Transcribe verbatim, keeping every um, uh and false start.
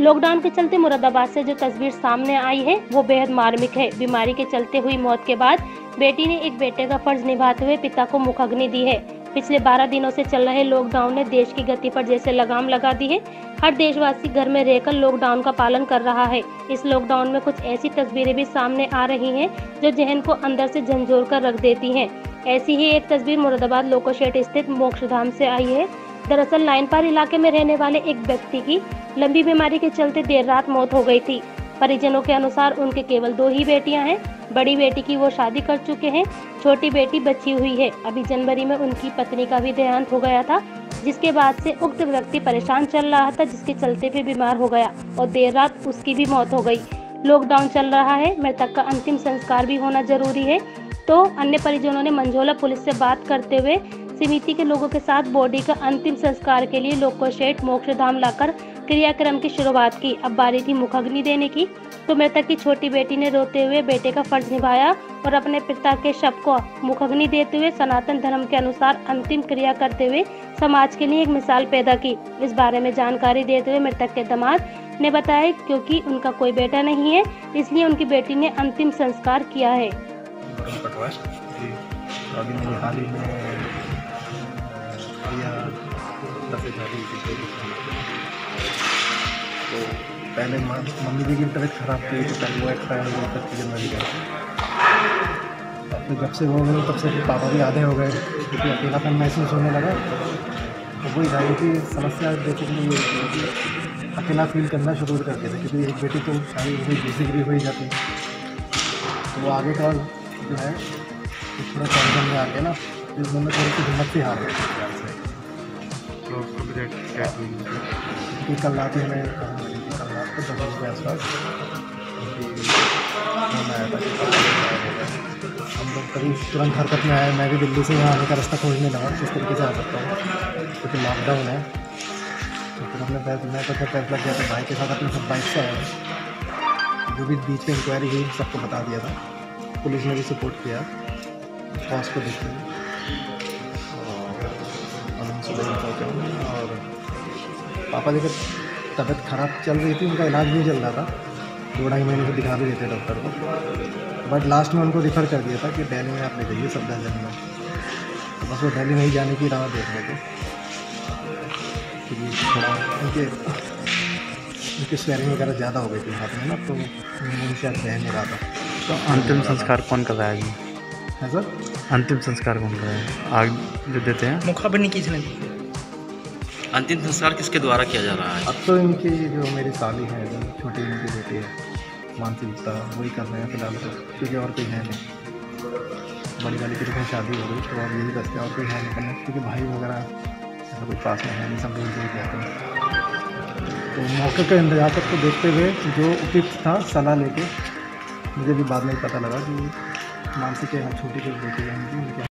Lockdown के चलते मुरादाबाद से जो तस्वीर सामने आई है वो बेहद मार्मिक है। बीमारी के चलते हुई मौत के बाद बेटी ने एक बेटे का फर्ज निभाते हुए पिता को मुखाग्नि दी है। पिछले बारह दिनों से चल रहे लॉकडाउन ने देश की गति पर जैसे लगाम लगा दी है। हर देशवासी घर में रहकर लॉकडाउन का पालन कर रहा है। इस लॉकडाउन में कुछ ऐसी तस्वीरें भी सामने आ रही हैं जो जहन को अंदर से झंझोर कर रख देती हैं। ऐसी ही एक तस्वीर मुरादाबाद लोकोशेड स्थित मोक्षधाम से आई है। दरअसल लाइनपार इलाके में रहने वाले एक व्यक्ति की लंबी बीमारी के चलते देर रात मौत हो गई थी। परिजनों के अनुसार उनके केवल दो ही बेटियां हैं। बड़ी बेटी की वो शादी कर चुके हैं, छोटी बेटी बची हुई है। अभी जनवरी में उनकी पत्नी का भी देहांत हो गया था, जिसके बाद से उक्त व्यक्ति परेशान चल रहा था, जिसके चलते भी बीमार हो गया और देर रात उसकी भी मौत हो गई। लॉकडाउन चल रहा है, मृतक का अंतिम संस्कार भी होना जरूरी है। तो अन्य परिजनों ने मंझोला पुलिस से बात करते हुए समिति के लोगों के साथ बॉडी का अंतिम संस्कार के लिए लोकोशेड मोक्षधाम लाकर क्रियाक्रम की शुरुआत की। अब बारी थी मुखाग्नि देने की, तो मृतक की छोटी बेटी ने रोते हुए बेटे का फर्ज निभाया और अपने पिता के शव को मुखाग्नि देते हुए सनातन धर्म के अनुसार अंतिम क्रिया करते हुए समाज के लिए एक मिसाल पैदा की। इस बारे में जानकारी देते हुए मृतक के दामाद ने बताया क्योंकि उनका कोई बेटा नहीं है, इसलिए उनकी बेटी ने अंतिम संस्कार किया है। अभी मेरी हाल ही में तो पहले मम्मी जी की तबीयत खराब थी, तो पहले वो एक्सपायर हो गई पच्चीस जनवरी का। तो जब से वो गए तब से पापा भी आधे हो गए, क्योंकि अकेलापन महसूस होने लगा। तो वही था कि समस्या बेसिकली ये थी कि अकेला फील करना शुरू कर देते, क्योंकि एक बेटी तो शादी हो गई, दूसरी भी हो ही जाती। तो वो आगे का जो है थोड़ा टेंशन में आके ना इस में थोड़ी सी हिम्मत से हार गए ख्याल से। तो कल रात ही हमें कल रात को दस बजे के आसपास फोन आया था। हम लोग कभी तुरंत हरकत में आए। मैं भी दिल्ली से यहाँ आने का रास्ता खोजने लगा किस तरीके से आ सकता हूँ, क्योंकि लॉकडाउन है। तो फिर हमने फैसला मैं तो फिर फैसला किया था भाई के साथ अपने सब बाइक से आया। जो भी बीच में इंक्वायरी हुई सबको बता दिया था। पुलिस ने भी सपोर्ट किया बॉस को देखते हुए, और हम सुबह पहुँचे। और पापा जी की तबीयत ख़राब चल रही थी, उनका इलाज भी चल रहा था, दो ढाई महीने से दिखा भी रहे थे डॉक्टर को। बट लास्ट में उनको रिफ़र कर दिया था कि दिल्ली में आप ले जाइए सफदरजंग में। तो बस वो दिल्ली नहीं जाने की राह देख रहे थे, क्योंकि थोड़ा उनके उनकी स्वेरिंग वगैरह ज़्यादा हो गई थी हाथ में ना, तो उनसे रह नहीं रहा था। तो अंतिम संस्कार कौन कर रहा है जी? है सर, अंतिम संस्कार कौन कर रहा है? आग जो देते हैं मुखाग्नि किसने दी? अंतिम संस्कार किसके द्वारा किया जा रहा है? अब तो इनकी जो मेरी साली है, जो छोटी इनकी बेटी है मानसी गुप्ता, वही कर रहे हैं फिलहाल तो, क्योंकि और कोई है नहीं। बड़ी वाली की तो शादी हो गई, तो अब यही करते हैं, और कोई है नहीं करना, क्योंकि भाई वगैरह ऐसा कोई पास में है नहीं, सब दूर दूर जाते हैं। तो मौके के इंतजाम को देखते हुए जो उपयुक्त था सलाह लेके, मुझे भी बाद में ही पता लगा कि मानसी के यहाँ छोटी जो बेटी है उनकी उनके